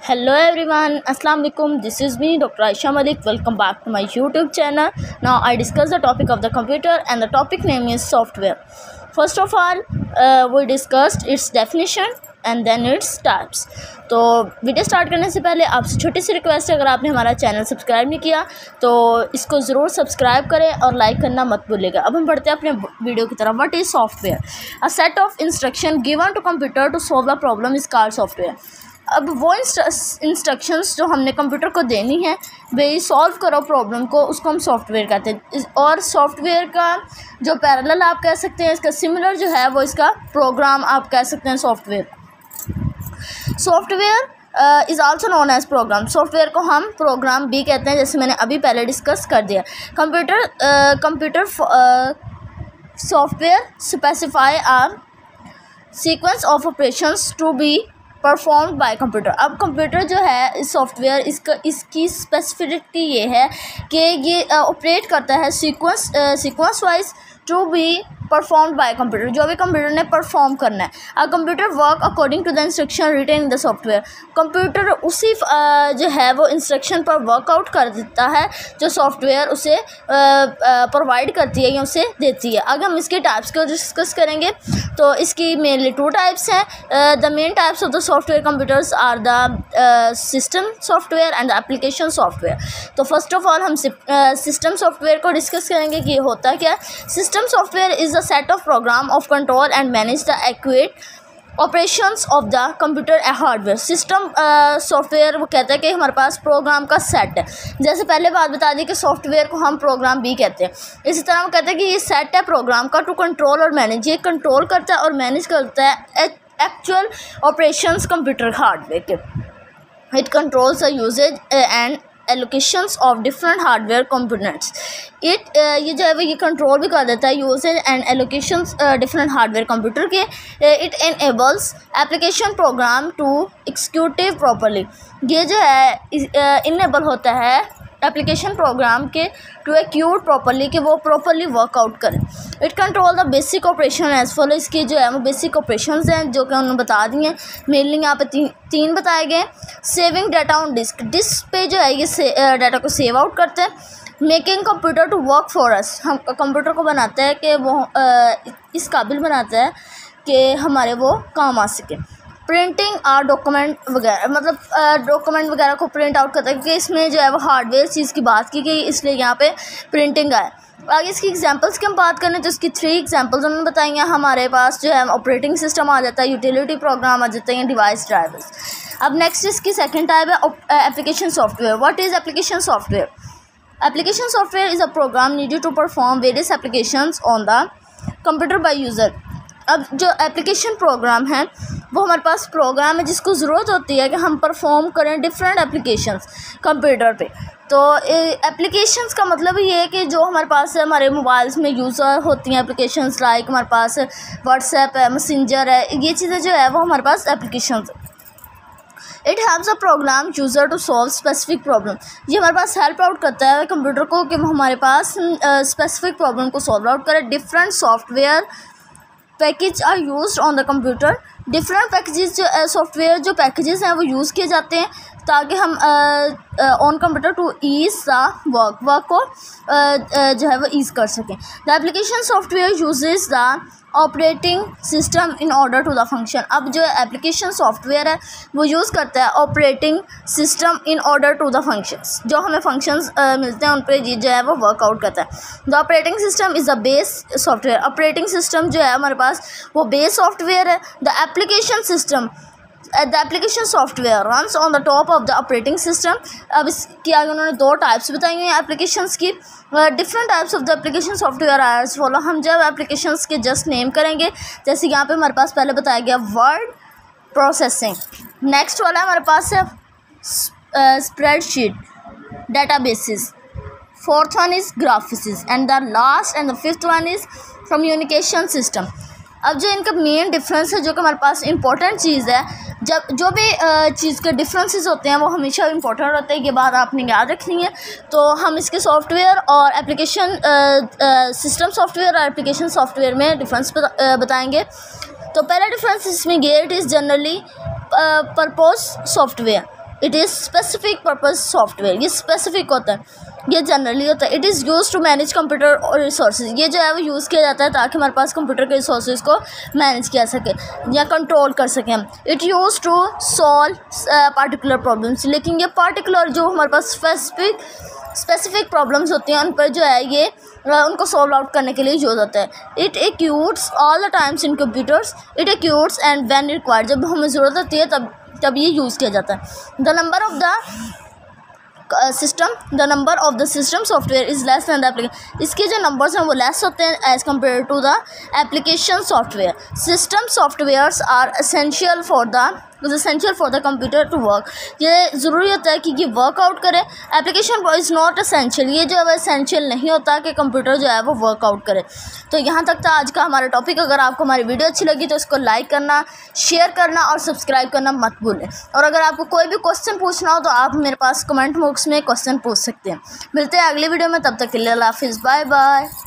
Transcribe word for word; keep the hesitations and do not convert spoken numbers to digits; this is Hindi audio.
Hello everyone, Assalamu alaikum. This is me, Doctor Aisha Malik. Welcome back to my YouTube channel. Now I discuss the topic of the computer, and the topic name is software. First of all, uh, we discussed its definition and then its types. तो वीडियो स्टार्ट करने से पहले आपसे छोटी सी रिक्वेस्ट है, अगर आपने हमारा चैनल सब्सक्राइब नहीं किया तो इसको ज़रूर सब्सक्राइब करें और लाइक करना मत भूलिएगा। अब हम बढ़ते हैं अपने वीडियो की तरफ। What is software? A set of instruction given to computer to solve a problem is called software. अब वो इंस्ट्रक्शंस जो हमने कंप्यूटर को देनी है भाई सॉल्व करो प्रॉब्लम को, उसको हम सॉफ्टवेयर कहते हैं। और सॉफ्टवेयर का जो पैरेलल आप कह सकते हैं, इसका सिमिलर जो है वो इसका प्रोग्राम आप कह सकते हैं software. Software is also known as program. Software को हम प्रोग्राम भी कहते हैं, जैसे मैंने अभी पहले डिस्कस कर दिया। Computer computer software specify are sequence of operations to be performed by computer. अब कंप्यूटर जो है इस सॉफ्टवेयर इसका इसकी स्पेसिफिसिटी ये है कि ये ऑपरेट करता है sequence sequence wise to be performed by computer, जो भी कंप्यूटर ने परफॉर्म करना है। A computer work according to the instruction written in the software. Computer उसी जो है वो इंस्ट्रक्शन पर वर्कआउट कर देता है जो सॉफ्टवेयर उसे प्रोवाइड करती है या उसे देती है। अगर हम इसके टाइप्स को डिस्कस करेंगे तो इसकी मेनली टू टाइप्स हैं। The main types of the software computers are the system software and the application software. तो फर्स्ट ऑफ ऑल हम सिस्टम सॉफ्टवेयर को डिस्कस करेंगे कि ये होता क्या है। System software is a set of program of control and manage the accurate operations of the computer and hardware। System software वो कहता है कि हमारे पास प्रोग्राम का सेट है। जैसे पहले बात बता दी कि सॉफ्टवेयर को हम प्रोग्राम भी कहते हैं, इसी तरह वो कहते हैं कि ये सेट है प्रोग्राम का टू कंट्रोल और मैनेज। ये कंट्रोल करता है और मैनेज करता है एक्चुअल ऑपरेशंस कंप्यूटर हार्डवेयर के। It controls the usages and allocations of different hardware components. It ये जो है वो ये कंट्रोल भी कर देता है usages and allocations different hardware computer के। It enables application program to executive properly. ये जो है इनेबल uh, होता है एप्लीकेशन प्रोग्राम के टू एक्यूट प्रॉपर्ली कि वो प्रॉपर्ली वर्कआउट करें। It control the basic operation as follow. इसकी जो है वो बेसिक ऑपरेशंस हैं जो कि उन्होंने बता दी हैं। मेनली यहाँ पे ती, तीन बताए गए। Saving data on disk. Disk पे जो है ये डाटा को सेव आउट करते हैं। Making computer to work for us. हम कंप्यूटर को बनाता है कि वो आ, इस काबिल बनाता है कि हमारे वो काम आ सके। प्रिंटिंग और डॉक्यूमेंट वगैरह, मतलब डॉक्यूमेंट वगैरह को प्रिंट आउट करता है, क्योंकि इसमें जो है वो हार्डवेयर चीज़ की बात की गई, इसलिए यहाँ पे प्रिंटिंग आए। आगे इसकी एग्जांपल्स की हम बात करें तो इसकी थ्री एग्जांपल्स उन्होंने बताई हैं। हमारे पास जो है ऑपरेटिंग सिस्टम आ जाता है, यूटिलिटी प्रोग्राम आ जाते हैं, डिवाइस ड्राइवर्स। अब नेक्स्ट इसकी सेकेंड टाइप है application software. What is application software? Application software is a program needed to perform various applications on the computer by user. अब जो एप्लीकेशन प्रोग्राम है वो हमारे पास प्रोग्राम है जिसको ज़रूरत होती है कि हम परफॉर्म करें डिफरेंट एप्लीकेशंस कंप्यूटर पे। तो एप्लीकेशंस का मतलब ये है कि जो हमारे पास है हमारे मोबाइल्स में यूज़र होती हैं एप्लीकेशंस, लाइक हमारे पास व्हाट्सएप है, मैसेंजर है, ये चीज़ें जो है वो हमारे पास एप्लीकेशंस है। It helps a program user to solve specific problem. ये हमारे पास हेल्प आउट करता है कंप्यूटर को कि हमारे पास स्पेसिफिक प्रॉब्लम को सॉल्व आउट करें। Different software package are used on the computer. Different packages जो सॉफ्टवेयर जो पैकेजेस हैं वो यूज़ किए जाते हैं ताकि हम on computer to ease the work work को uh, जो है वो ईज कर सकें। The application software uses the operating system in order to the function. अब जो एप्लीकेशन सॉफ्टवेयर है वो यूज़ करता है operating system in order to the functions. जो हमें फंक्शंस uh, मिलते हैं उन पर जो है वो वर्कआउट करता है। The operating system is the base software. Operating system जो है हमारे पास वो बेस सॉफ्टवेयर है। The application system the application software runs on the top of the operating system. अब इसकी आगे उन्होंने दो टाइप्स बताई हुई हैं एप्लीकेशंस की। Different types of the application software are follow. हम जब एप्लीकेशंस के जस्ट नेम करेंगे, जैसे यहाँ पे हमारे पास पहले बताया गया वर्ड प्रोसेसिंग। नेक्स्ट वाला हमारे पास है spreadsheet databases. Fourth one is graphics and the last and the fifth one is communication system. अब जो इनका मेन डिफरेंस है जो कि हमारे पास इंपॉर्टेंट चीज़ है, जब जो भी चीज़ के डिफरेंसेस होते हैं वो हमेशा इंपॉर्टेंट होते हैं, ये बात आपने याद रखनी है। तो हम इसके सॉफ्टवेयर और एप्लीकेशन सिस्टम सॉफ्टवेयर और एप्लीकेशन सॉफ्टवेयर में डिफरेंस बताएंगे। तो पहला डिफरेंस इसमें ये, it is generally purpose software. It is specific purpose software, ये स्पेसिफिक होता है, ये जनरली होता है। It is use to manage computer और रिसोर्सेज, ये जो है वो यूज़ किया जाता है ताकि हमारे पास कंप्यूटर के रिसोर्सेज को मैनेज किया सके या कंट्रोल कर सकें हम। It use to solve particular problems, लेकिन ये पार्टिकुलर जो हमारे पास स्पेसिफिक स्पेसिफिक प्रॉब्लम्स होती हैं उन पर जो है ये उनको सॉल्व आउट करने के लिए यूज होता है। It executes all the times in computers, it executes and when required, जब हमें ज़रूरत होती है तब तब ये यूज़ किया जाता है। The number of the system the number of the system software is less than the application, इसके जो नंबर्स हैं वो लेस होते हैं as compare to the application software. System softwares are essential for the essential for the computer to work, ये ज़रूरी होता है कि ये वर्कआउट करे। एप्लीकेशन इज़ नॉट एसेंशियल, ये जो है वो एसेंशियल नहीं होता कि कंप्यूटर जो है वो वर्कआउट करे। तो यहाँ तक था आज का हमारा टॉपिक। अगर आपको हमारी वीडियो अच्छी लगी तो इसको लाइक करना, शेयर करना और सब्सक्राइब करना मत भूलें। और अगर आपको कोई भी क्वेश्चन पूछना हो तो आप मेरे पास कमेंट बॉक्स में क्वेश्चन पूछ सकते हैं। मिलते हैं अगली वीडियो में, तब तक के लिए अल्लाह हाफिज़, बाय बाय।